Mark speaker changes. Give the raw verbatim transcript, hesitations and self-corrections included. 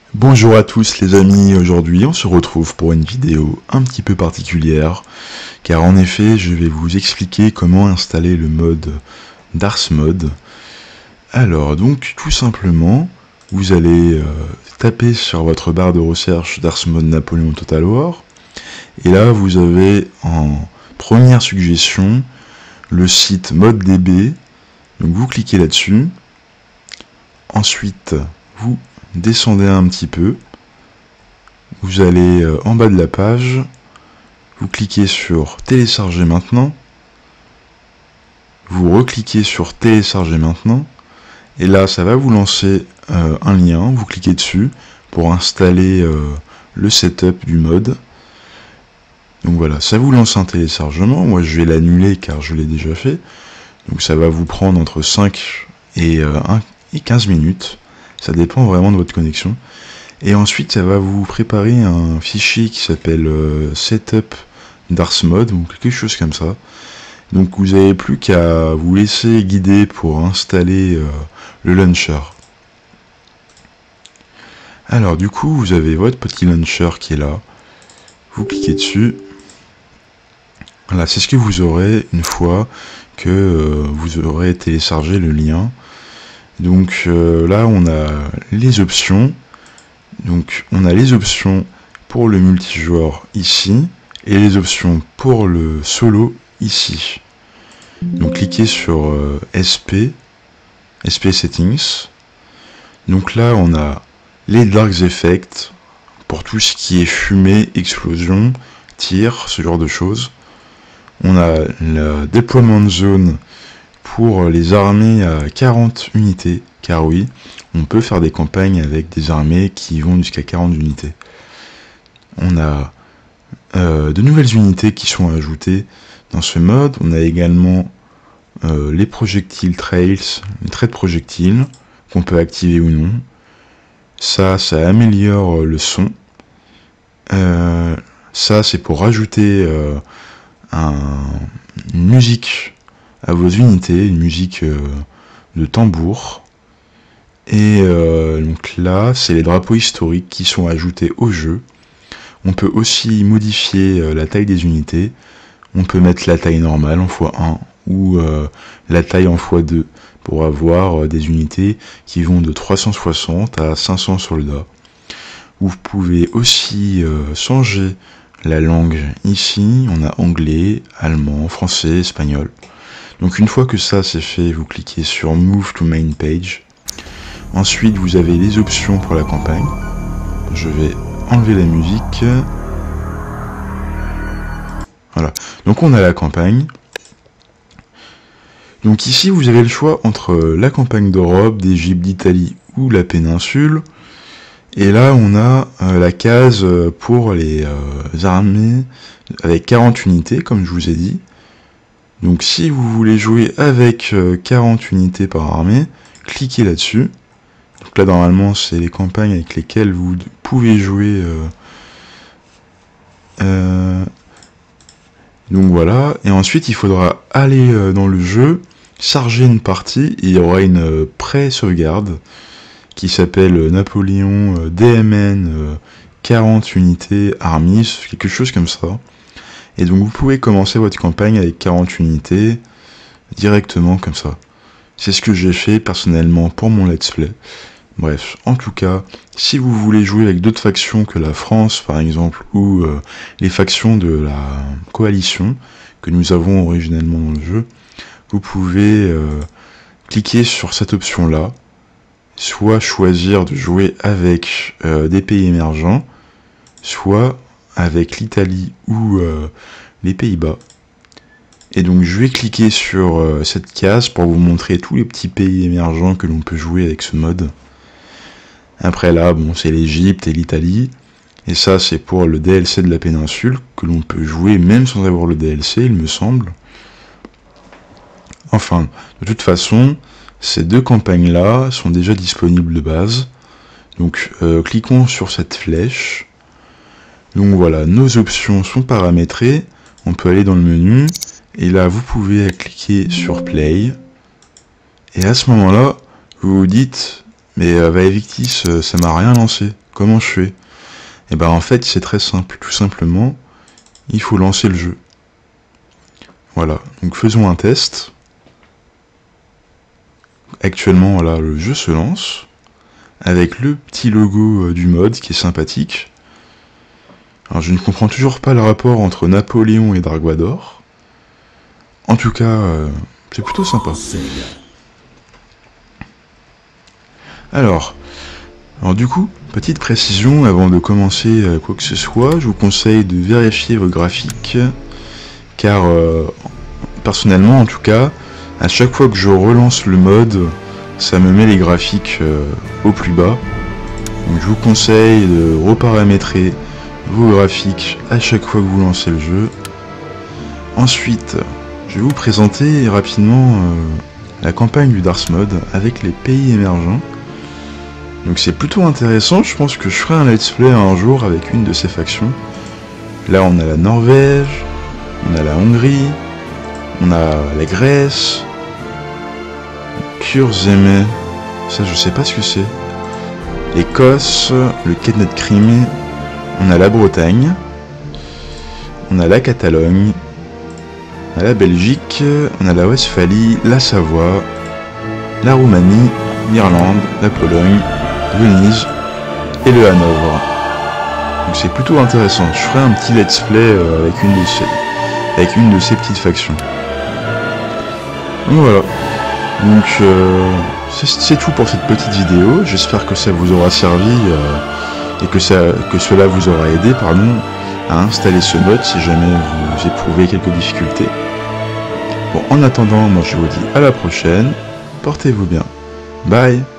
Speaker 1: Bonjour à tous les amis, aujourd'hui on se retrouve pour une vidéo un petit peu particulière car en effet je vais vous expliquer comment installer le mode DarsMod. Alors donc tout simplement vous allez euh, taper sur votre barre de recherche DarsMod Napoléon Total War et là vous avez en première suggestion le site ModDB, donc vous cliquez là-dessus, ensuite vous descendez un petit peu, vous allez en bas de la page, vous cliquez sur télécharger maintenant, vous recliquez sur télécharger maintenant, et là ça va vous lancer euh, un lien, vous cliquez dessus pour installer euh, le setup du mode. Donc voilà, ça vous lance un téléchargement, moi je vais l'annuler car je l'ai déjà fait, donc ça va vous prendre entre cinq et, euh, un, et quinze minutes. Ça dépend vraiment de votre connexion. Et ensuite, ça va vous préparer un fichier qui s'appelle euh, setup DarsMod ou quelque chose comme ça. Donc vous n'avez plus qu'à vous laisser guider pour installer euh, le launcher. Alors du coup, vous avez votre petit launcher qui est là. Vous cliquez dessus. Voilà, c'est ce que vous aurez une fois que euh, vous aurez téléchargé le lien. Donc euh, là on a les options, donc on a les options pour le multijoueur ici, et les options pour le solo ici. Donc cliquez sur euh, S P, S P Settings, donc là on a les Dark Effects, pour tout ce qui est fumée, explosion, tir, ce genre de choses. On a la Deployment Zone, pour les armées à quarante unités, car oui, on peut faire des campagnes avec des armées qui vont jusqu'à quarante unités. On a euh, de nouvelles unités qui sont ajoutées dans ce mode. On a également euh, les projectiles trails, les traits de projectiles, qu'on peut activer ou non. Ça, ça améliore le son. Euh, ça, c'est pour rajouter euh, un, une musique à vos unités, une musique euh, de tambour. Et euh, donc là, c'est les drapeaux historiques qui sont ajoutés au jeu. On peut aussi modifier euh, la taille des unités. On peut mettre la taille normale en fois un ou euh, la taille en fois deux pour avoir euh, des unités qui vont de trois cent soixante à cinq cents soldats. Vous pouvez aussi euh, changer la langue ici. On a anglais, allemand, français, espagnol. Donc une fois que ça c'est fait, vous cliquez sur Move to Main Page. Ensuite vous avez les options pour la campagne. Je vais enlever la musique. Voilà, donc on a la campagne. Donc ici vous avez le choix entre la campagne d'Europe, d'Égypte, d'Italie ou la péninsule. Et là on a euh, la case pour les euh, armées avec quarante unités comme je vous ai dit. Donc si vous voulez jouer avec euh, quarante unités par armée, cliquez là-dessus. Donc là normalement c'est les campagnes avec lesquelles vous pouvez jouer. Euh, euh, donc voilà, et ensuite il faudra aller euh, dans le jeu, charger une partie, et il y aura une euh, pré-sauvegarde qui s'appelle Napoléon euh, D M N euh, quarante unités Armies, quelque chose comme ça. Et donc vous pouvez commencer votre campagne avec quarante unités, directement comme ça. C'est ce que j'ai fait personnellement pour mon let's play. Bref, en tout cas, si vous voulez jouer avec d'autres factions que la France par exemple, ou euh, les factions de la coalition, que nous avons originellement dans le jeu, vous pouvez euh, cliquer sur cette option là, soit choisir de jouer avec euh, des pays émergents, soit avec l'Italie ou euh, les Pays-Bas. Et donc je vais cliquer sur euh, cette case pour vous montrer tous les petits pays émergents que l'on peut jouer avec ce mode. Après là, bon, c'est l'Égypte et l'Italie. Et ça c'est pour le D L C de la péninsule, que l'on peut jouer même sans avoir le D L C, il me semble. Enfin, de toute façon, ces deux campagnes-là sont déjà disponibles de base. Donc euh, cliquons sur cette flèche. Donc voilà, nos options sont paramétrées, on peut aller dans le menu, et là vous pouvez cliquer sur Play, et à ce moment là, vous vous dites, mais euh, Vaevictis, ça m'a rien lancé, comment je fais? Et ben en fait c'est très simple, tout simplement, il faut lancer le jeu. Voilà, donc faisons un test. Actuellement, voilà, le jeu se lance, avec le petit logo du mode qui est sympathique. Alors je ne comprends toujours pas le rapport entre Napoléon et Dark Vador. En tout cas, euh, c'est plutôt sympa. Alors, alors du coup, petite précision, avant de commencer quoi que ce soit, je vous conseille de vérifier vos graphiques, car euh, personnellement en tout cas, à chaque fois que je relance le mode, ça me met les graphiques euh, au plus bas. Donc je vous conseille de reparamétrer vos graphiques à chaque fois que vous lancez le jeu. Ensuite, je vais vous présenter rapidement euh, la campagne du Darth Mode avec les pays émergents. Donc c'est plutôt intéressant, je pense que je ferai un let's play un jour avec une de ces factions. Là on a la Norvège, on a la Hongrie, on a la Grèce, Kurzeme, ça je sais pas ce que c'est, l'Écosse, le Kenneth Crime, on a la Bretagne, on a la Catalogne, on a la Belgique, on a la Westphalie, la Savoie, la Roumanie, l'Irlande, la Pologne, Venise et le Hanovre. Donc c'est plutôt intéressant. Je ferai un petit let's play euh, avec une de ces avec une de ces petites factions. Donc voilà. Donc euh, c'est tout pour cette petite vidéo. J'espère que ça vous aura servi euh, et que ça que cela vous aura aidé, pardon, à installer ce mode si jamais vous éprouvez quelques difficultés. Bon, en attendant, moi je vous dis à la prochaine. Portez-vous bien. Bye.